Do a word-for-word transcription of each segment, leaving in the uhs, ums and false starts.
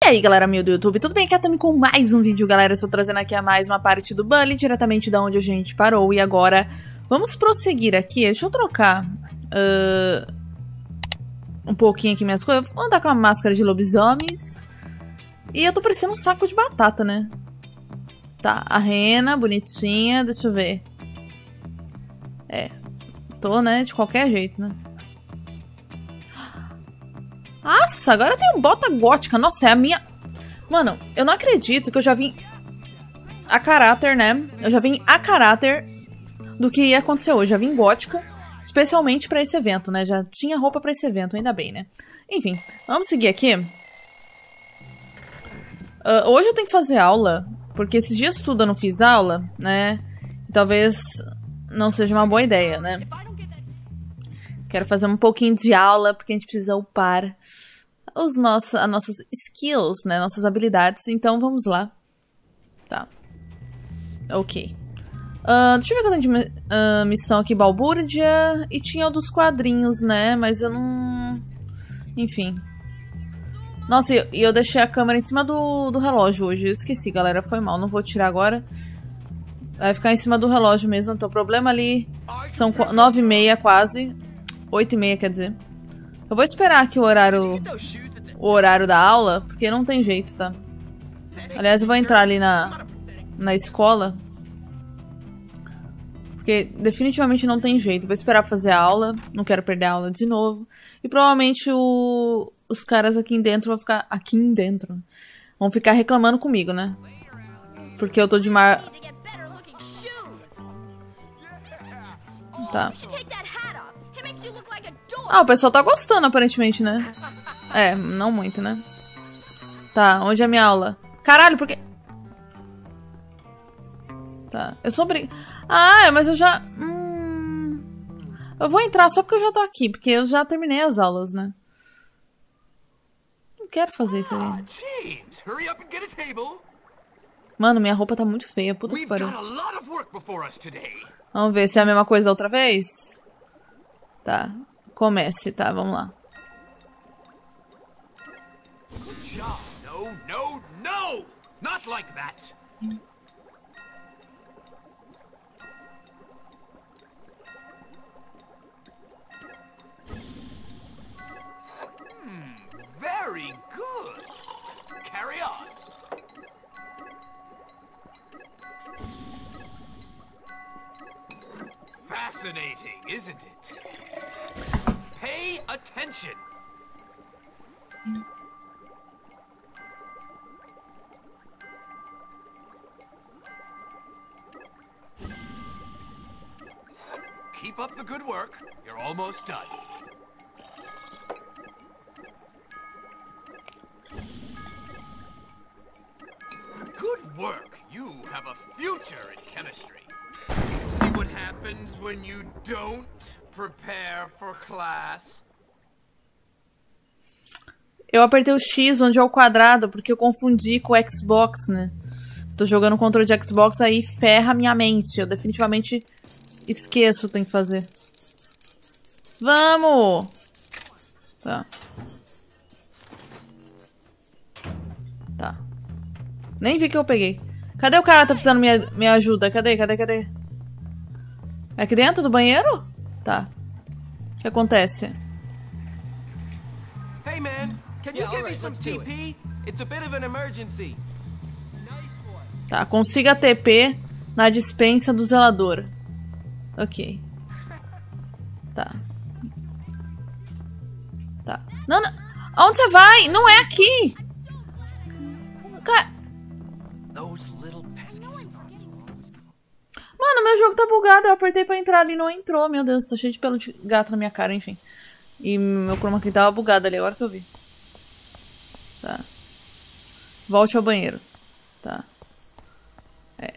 E aí, galera minha do YouTube, tudo bem? Aqui é também com mais um vídeo, galera. Eu estou trazendo aqui a mais uma parte do Bully, diretamente da onde a gente parou. E agora, vamos prosseguir aqui. Deixa eu trocar uh, um pouquinho aqui minhas coisas. Vou andar com a máscara de lobisomens. E eu tô parecendo um saco de batata, né? Tá, a rena, bonitinha. Deixa eu ver. É, tô, né? De qualquer jeito, né? Nossa, agora eu tenho bota gótica. Nossa, é a minha... Mano, eu não acredito que eu já vim a caráter, né? Eu já vim a caráter do que ia acontecer hoje. Já vim gótica, especialmente pra esse evento, né? Já tinha roupa pra esse evento, ainda bem, né? Enfim, vamos seguir aqui. Uh, hoje eu tenho que fazer aula, porque esses dias tudo eu não fiz aula, né? Talvez não seja uma boa ideia, né? Quero fazer um pouquinho de aula, porque a gente precisa upar os nossos, as nossas skills, né? Nossas habilidades. Então, vamos lá. Tá. Ok. Uh, deixa eu ver que eu tenho de uh, missão aqui, balbúrdia. E tinha o dos quadrinhos, né? Mas eu não... Enfim. Nossa, e eu, eu deixei a câmera em cima do, do relógio hoje. Eu esqueci, galera. Foi mal. Não vou tirar agora. Vai ficar em cima do relógio mesmo. Então, o problema ali... São nove e meia quase. oito e meia, quer dizer. Eu vou esperar aqui o horário o horário da aula, porque não tem jeito, tá? Aliás, eu vou entrar ali na, na escola, porque definitivamente não tem jeito. Vou esperar pra fazer a aula, não quero perder a aula de novo. E provavelmente o, os caras aqui dentro vão ficar... Aqui dentro vão ficar reclamando comigo, né? Porque eu tô de mar... Tá. Ah, o pessoal tá gostando, aparentemente, né? É, não muito, né? Tá, onde é a minha aula? Caralho, por quê? Tá, eu sou obrig... Ah, mas eu já... Hum... Eu vou entrar só porque eu já tô aqui, porque eu já terminei as aulas, né? Não quero fazer isso aí. Mano, minha roupa tá muito feia, puta que pariu. Vamos ver se é a mesma coisa da outra vez? Tá. Comece, tá? Vamos lá. No, no, no! Not like that. Hmm, very good. Carry on. Fascinating, isn't it? Pay attention. Keep up the good work. You're almost done. Good work. You have a future in chemistry. See what happens when you don't prepare for class? Eu apertei o X onde é o quadrado porque eu confundi com o Xbox, né? Tô jogando controle de Xbox, aí ferra minha mente. Eu definitivamente esqueço o que tem que fazer. Vamos! Tá. Tá. Nem vi que eu peguei. Cadê o cara que tá precisando me, me ajuda? Cadê, cadê, cadê? É aqui dentro do banheiro? Tá. O que acontece? Hey man, can you give me some T P? It's a bit of an emergency. Tá, consiga T P na dispensa do zelador. Ok. Tá. Tá. Não, não. Onde você vai? Não é aqui! Ca... Mano, meu jogo tá bugado. Eu apertei pra entrar ali e não entrou. Meu Deus, tá cheio de pelo de gato na minha cara, enfim. E meu chroma key tava bugado ali, agora que eu vi. Tá. Volte ao banheiro. Tá. É.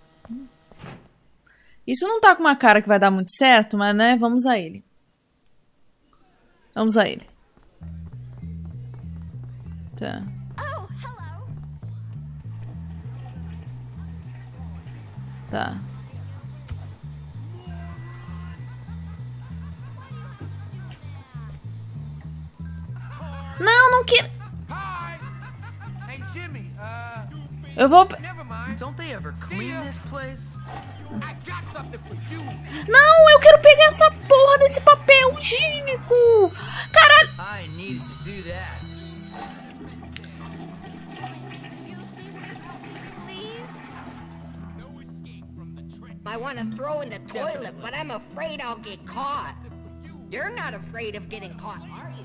Isso não tá com uma cara que vai dar muito certo, mas, né, vamos a ele. Vamos a ele. Tá. Tá. Não, não quero. Jimmy, uh, Eu vou... never mind. Don't they ever clean this place? I got something for you. Não, eu quero pegar essa porra desse papel higiênico. Caralho. I needed to do that. I want to throw in the toilet, but I'm afraid I'll get caught. You're not afraid of getting caught, are you?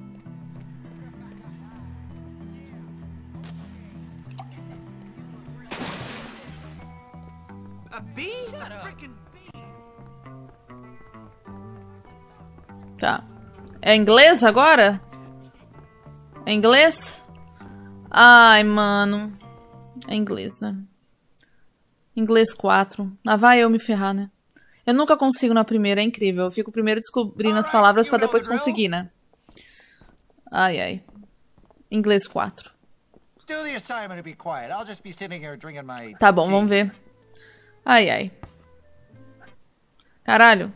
A bee? A freaking bee. Tá. É inglês agora? É inglês? Ai, mano. É inglês, né? Inglês quatro. Ah, vai eu me ferrar, né? Eu nunca consigo na primeira, é incrível. Eu fico primeiro descobrindo as palavras pra depois conseguir, né? Ai, ai. Inglês quatro. Tá bom, vamos ver. Ai, ai. Caralho.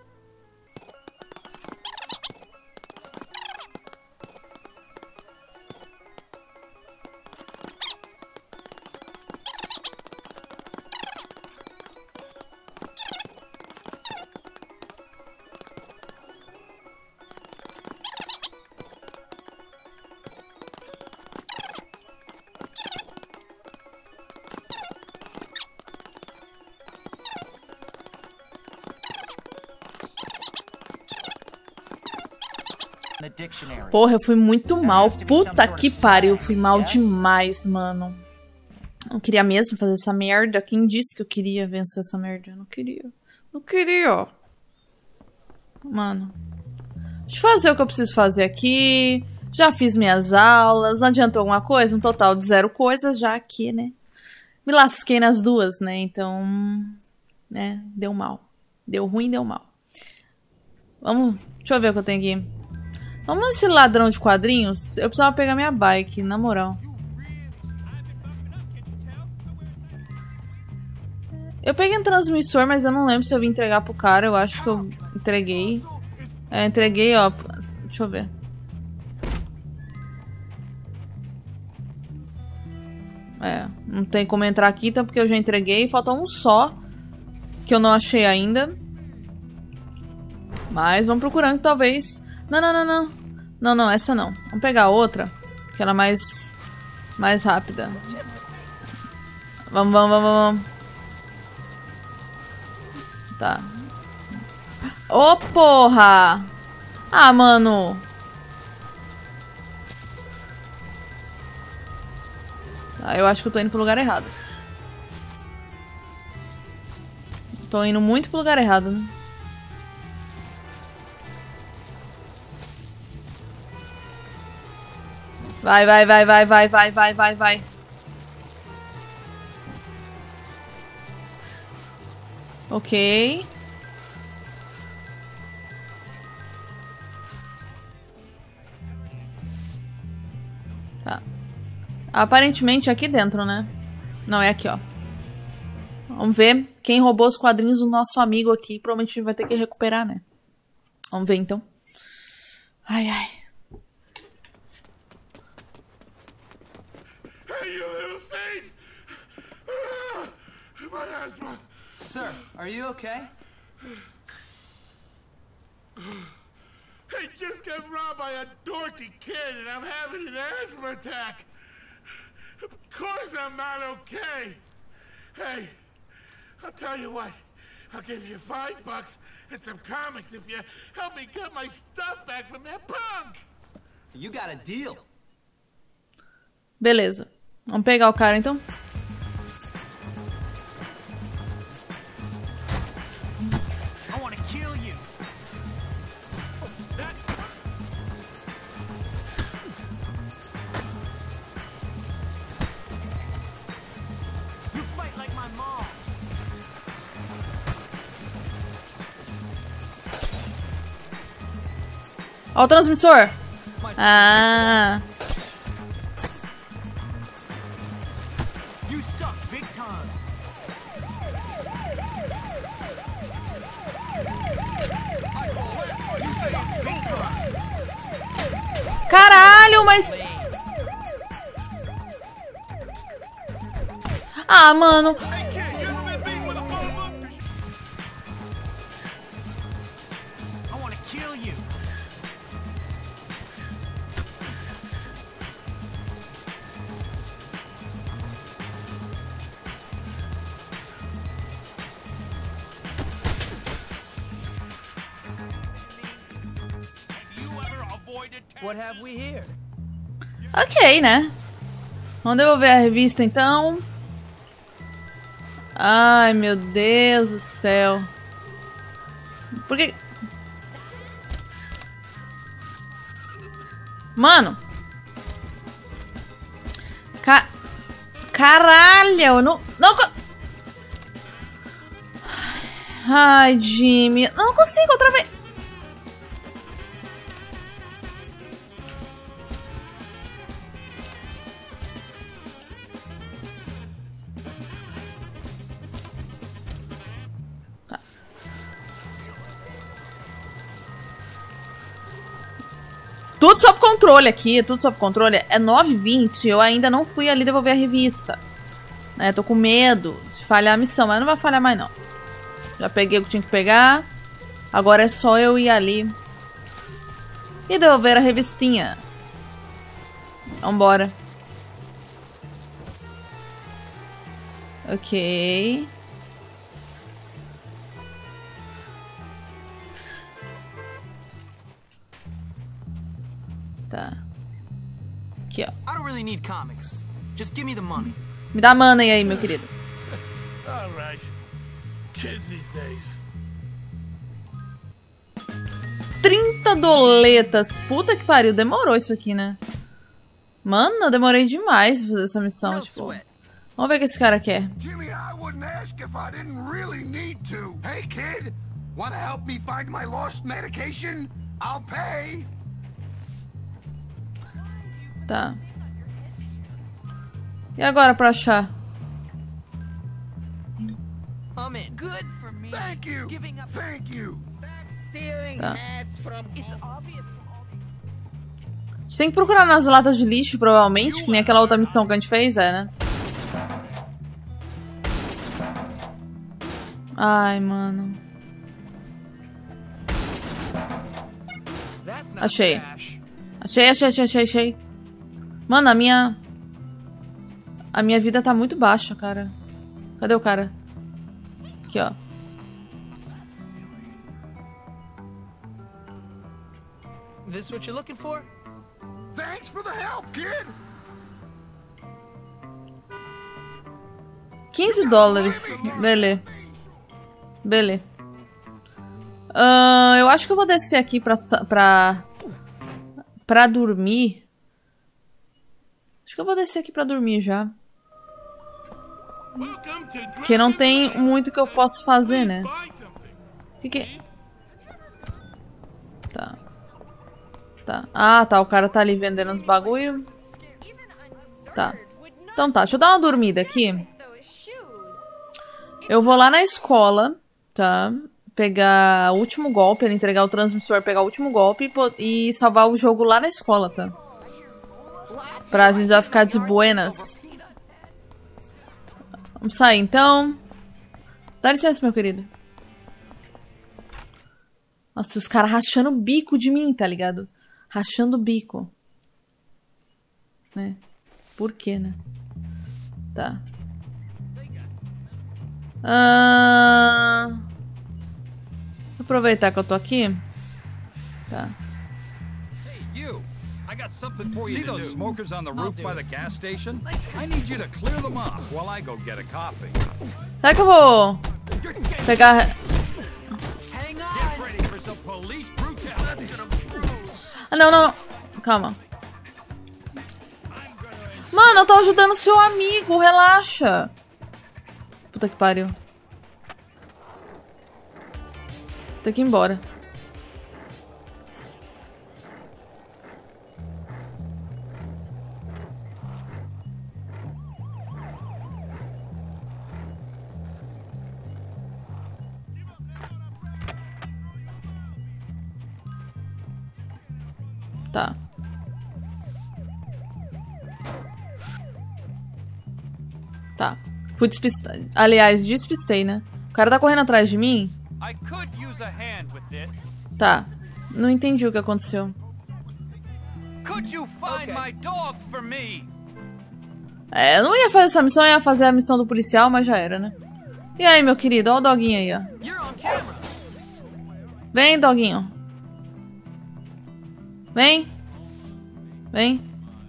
Porra, eu fui muito mal. Puta que pariu, eu fui mal demais, mano. Eu queria mesmo fazer essa merda. Quem disse que eu queria vencer essa merda? Eu não queria. Não queria. Mano. Deixa eu fazer o que eu preciso fazer aqui. Já fiz minhas aulas. Não adiantou alguma coisa? Um total de zero coisas já aqui, né? Me lasquei nas duas, né? Então, né? Deu mal. Deu ruim, deu mal. Vamos... Deixa eu ver o que eu tenho aqui. Vamos nesse ladrão de quadrinhos. Eu precisava pegar minha bike, na moral. Eu peguei um transmissor, mas eu não lembro se eu vim entregar pro cara. Eu acho que eu entreguei. É, entreguei, ó. Deixa eu ver. É, não tem como entrar aqui, então, porque eu já entreguei. Falta um só, que eu não achei ainda. Mas vamos procurando, talvez... Não, não, não, não. Não, não, essa não. Vamos pegar outra, que ela é mais... Mais rápida. Vamos, vamos, vamos, vamos. Tá. Ô, porra! Ah, mano! Tá, eu acho que eu tô indo pro lugar errado. Tô indo muito pro lugar errado, né? Vai, vai, vai, vai, vai, vai, vai, vai, vai. Ok. Tá. Aparentemente aqui dentro, né? Não, é aqui, ó. Vamos ver quem roubou os quadrinhos do nosso amigo aqui. Provavelmente a gente vai ter que recuperar, né? Vamos ver, então. Ai, ai. Hey, you little thief! Ah, my asthma. Sir, are you okay? I just got robbed by a dorky kid and I'm having an asthma attack. Of course I'm not okay. Hey, I'll tell you what. I'll give you five bucks and some comics if you help me get my stuff back from that punk. You got a deal. Beleza. Vamos pegar o cara, então. I want to kill you. You fight like my mom. Ó o transmissor. Ah. Caralho, mas... Ah, mano. Hey, kid, you ever been beaten with a phone book? I want to kill you. What have we here? Ok, né? Vamos devolver a revista, então. Ai, meu Deus do céu. Por que... Mano. Ca... Caralho, eu não... não... Ai, Jimmy. Não consigo outra vez. Tudo sob controle aqui, tudo sob controle. É nove e vinte, eu ainda não fui ali devolver a revista. Né, tô com medo de falhar a missão, mas não vai falhar mais não. Já peguei o que tinha que pegar. Agora é só eu ir ali e devolver a revistinha. Vambora. Ok. Tá. Aqui, ó. I don't really need comics. Just give me the money. Me dá mana aí, meu querido. All right. Kids these days. trinta doletas. Puta que pariu. Demorou isso aqui, né? Mano, eu demorei demais pra fazer essa missão, No tipo... sweat. Vamos ver o que esse cara quer. Jimmy, I wouldn't ask if I didn't really need to. Hey, kid, wanna help me find my lost medication? I'll pay. Tá. E agora pra achar? I'm in. Good for me. Thank you. Giving up. Thank you. Stealing Tá. hats from It's obvious from all the... A gente tem que procurar nas latas de lixo, provavelmente, que nem aquela outra missão que a gente fez, é, né? Ai, mano. That's not Achei. trash. Achei, achei, achei, achei, achei. Mano, a minha... A minha vida tá muito baixa, cara. Cadê o cara? Aqui, ó. This what you're looking for? Thanks for the help, kid. quinze dólares. Beleza. Beleza. Ah, eu acho que eu vou descer aqui pra, sa- pra... Pra dormir. Acho que eu vou descer aqui pra dormir já. Porque não tem muito que eu posso fazer, né? Que que... Tá. Tá. Ah, tá. O cara tá ali vendendo os bagulho. Tá. Então tá. Deixa eu dar uma dormida aqui. Eu vou lá na escola, tá? Pegar o último golpe, ele entregar o transmissor, pegar o último golpe e po- e salvar o jogo lá na escola, tá? Pra gente já ficar de buenas. Vamos sair, então. Dá licença, meu querido. Nossa, os caras rachando o bico de mim, tá ligado? Rachando o bico. Né? Por quê, né? Tá. Ah... Vou aproveitar que eu tô aqui. Tá. Hey, you! I got something for you. See those smokers on the roof by the gas station? I need you to clear them off while I go get a coffee. Será que eu vou pegar... Hang Get on. ready for some police brutality. Ah, não, não, não. Calma. Mano, eu tô ajudando o seu amigo. Relaxa. Puta que pariu. Tem que ir embora. Tá. Tá. Fui despistar. Aliás, despistei, né? O cara tá correndo atrás de mim? I could use a hand with this. Tá. Não entendi o que aconteceu. Could you find my dog for me? É, eu não ia fazer essa missão, eu ia fazer a missão do policial, mas já era, né? E aí, meu querido? Olha o doguinho aí, ó. You're on camera. Vem, doguinho. Vem. Vem.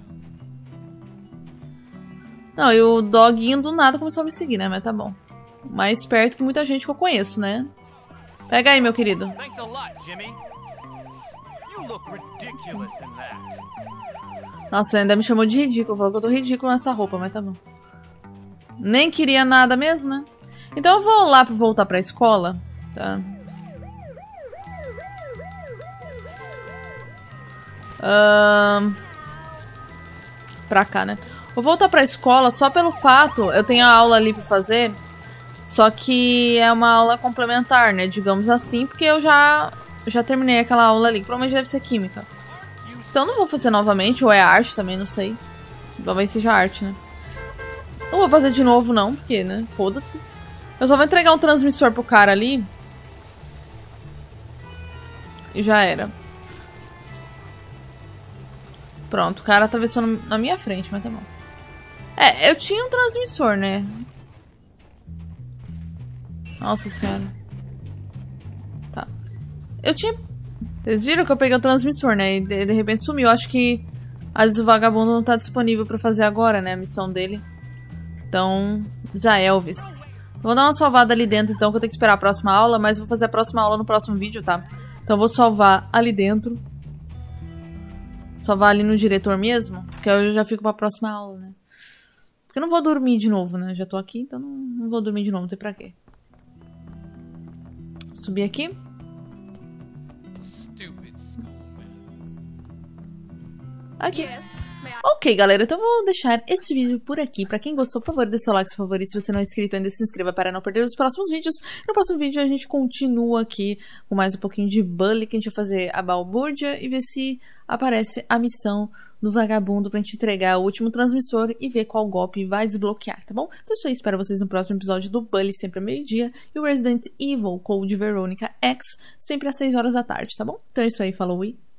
Não, e o doguinho do nada começou a me seguir, né? Mas tá bom. Mais perto que muita gente que eu conheço, né? Pega aí, meu querido. Thanks a lot, Jimmy. You look ridiculous in that. Nossa, ainda me chamou de ridículo. Falou que eu tô ridículo nessa roupa, mas tá bom. Nem queria nada mesmo, né? Então eu vou lá pra voltar pra escola, tá? Um... Pra cá, né? Vou voltar pra escola só pelo fato... Eu tenho a aula ali pra fazer. Só que é uma aula complementar, né? Digamos assim, porque eu já... Já terminei aquela aula ali. Provavelmente deve ser química. Então não vou fazer novamente. Ou é arte também, não sei. Talvez seja arte, né? Não vou fazer de novo não, porque, né? Foda-se. Eu só vou entregar um transmissor pro cara ali. E já era. Pronto, o cara atravessou na minha frente, mas tá bom. É, eu tinha um transmissor, né? Nossa senhora. Tá. Eu tinha... Vocês viram que eu peguei o transmissor, né? E de, de repente sumiu. Acho que às vezes o vagabundo não tá disponível pra fazer agora, né? A missão dele. Então, já é, Elvis. Vou dar uma salvada ali dentro, então, que eu tenho que esperar a próxima aula. Mas vou fazer a próxima aula no próximo vídeo, tá? Então eu vou salvar ali dentro. Salvar ali no diretor mesmo. Porque eu já fico pra próxima aula, né? Porque eu não vou dormir de novo, né? Já tô aqui, então não, não vou dormir de novo. Não tem pra quê. Subir aqui. Aqui. Ok, galera, então eu vou deixar este vídeo por aqui. Pra quem gostou, por favor, deixe seu like, seu favorito. Se você não é inscrito ainda, se inscreva para não perder os próximos vídeos. No próximo vídeo a gente continua aqui com mais um pouquinho de Bully, que a gente vai fazer a balbúrdia e ver se aparece a missão do vagabundo pra gente entregar o último transmissor e ver qual golpe vai desbloquear, tá bom? Então é isso aí, espero vocês no próximo episódio do Bully, sempre ao meio-dia, e o Resident Evil Code Veronica X, sempre às seis horas da tarde, tá bom? Então é isso aí, falou e...